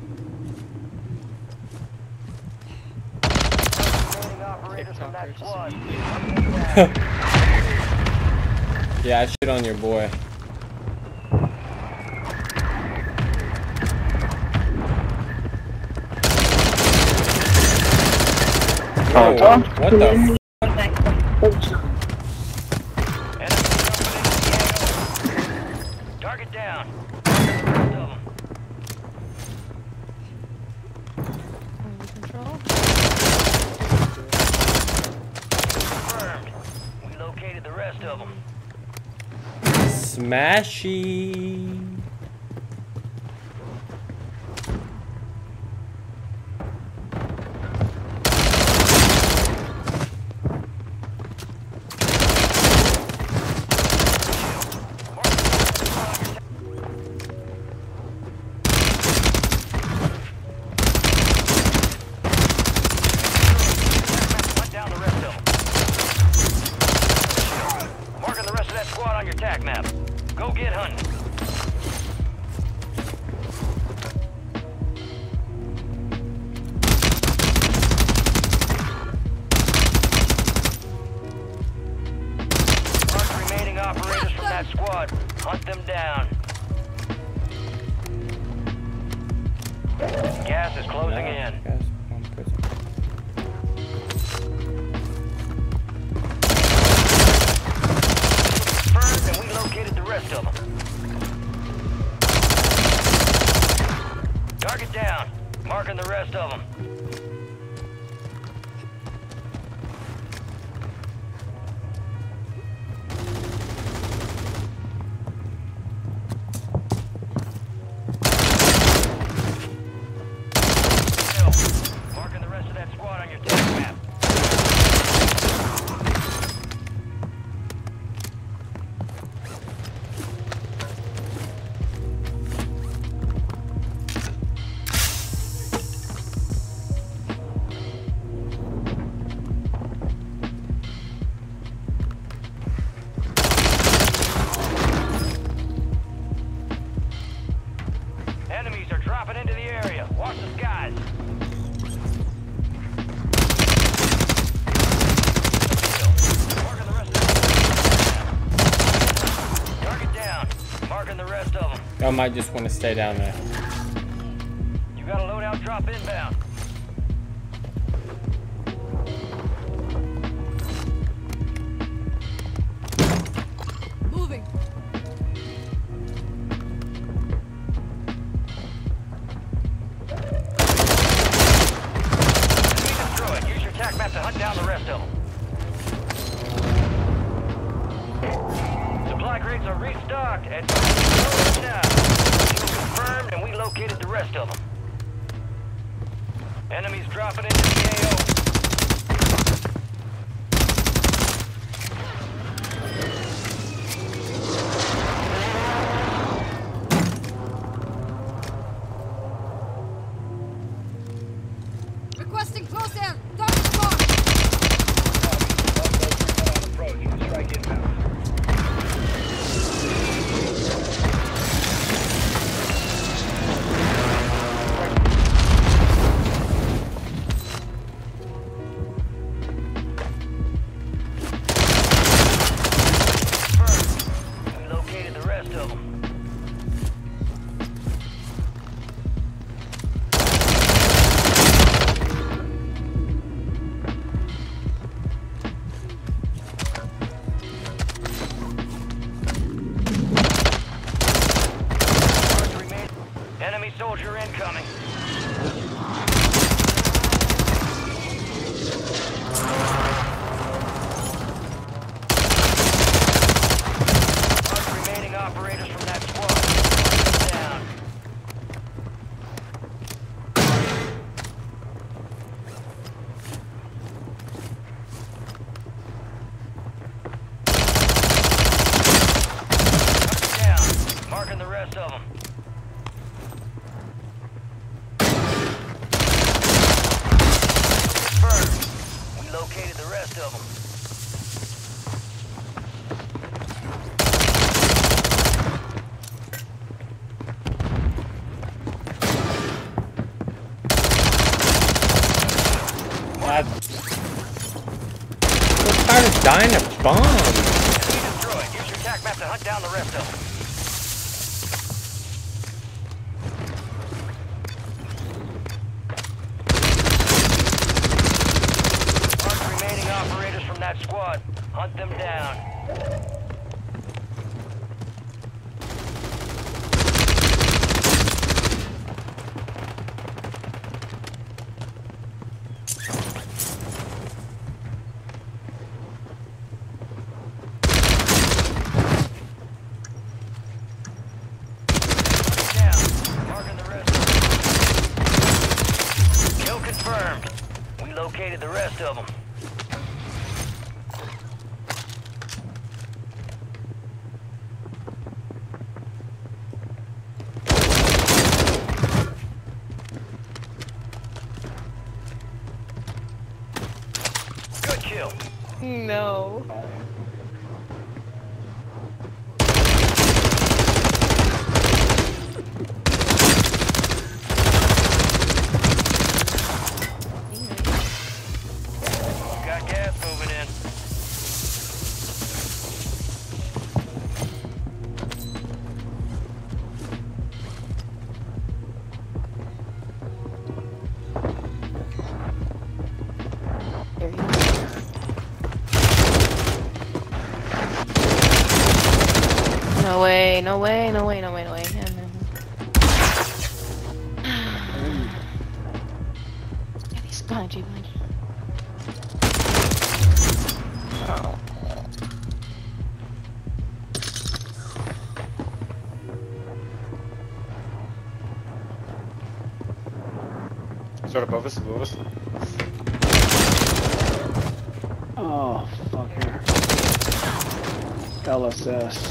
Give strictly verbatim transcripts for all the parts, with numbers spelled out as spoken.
Yeah, I shit on your boy. Whoa, what the f- Target down. Control. Confirmed. We located the rest of them. Smashy. Gas is closing no, in. Gas on prison. Confirmed, and we located the rest of them. Target down. Marking the rest of them. Enemies are dropping into the area. Watch the skies. Marking the rest of them. Target down. Marking the rest of them. Y'all might just want to stay down there. You got a loadout drop inbound. Moving. To hunt down the rest of them. Supply crates are restocked and now. Confirmed, and we located the rest of them. Enemies dropping into the A O. Requesting close air. Target mark. We located the rest of them. Enemy soldier incoming. Mark remaining operators from that squad. Down. Down. Marking the rest of them. We located the rest of them. tired of dying to bombs. Enemy destroyed. Use your attack map to hunt down the rest of them. Mark the remaining operators from that squad. Hunt them down. Confirmed. We located the rest of them. Good kill. No. Got gas moving in. There he is. No way, no way, no way, no way, no way. Yeah, no. Yeah, he's behind you, behind you. Oh. He's right above us, above us. Oh, fucker. L S S.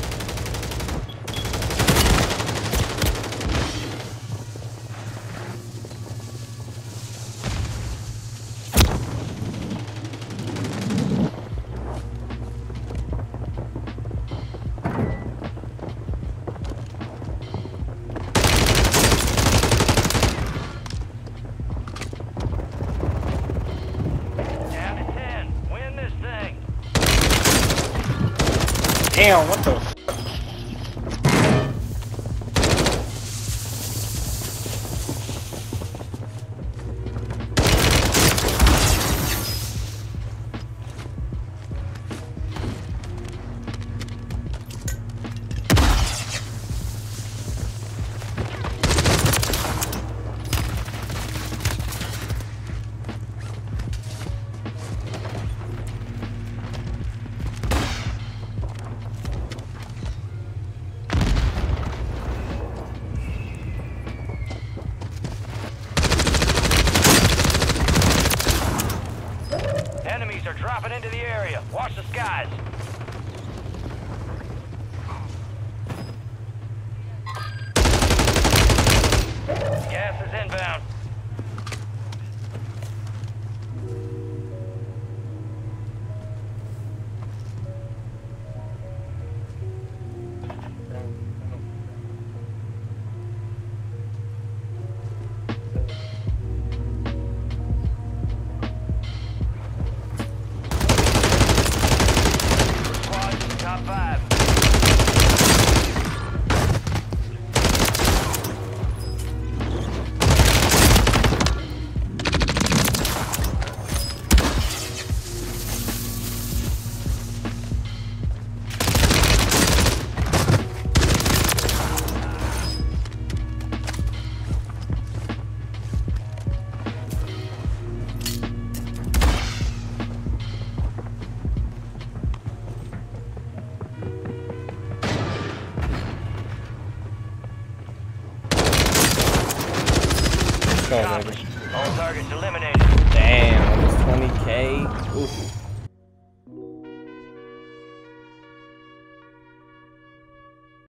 Down to ten. Win this thing. Damn, what the f- Enemies are dropping into the area. Watch the skies. Gas is inbound. Squad to the top five. Go, baby. All targets eliminated. Damn, almost twenty K. Oof.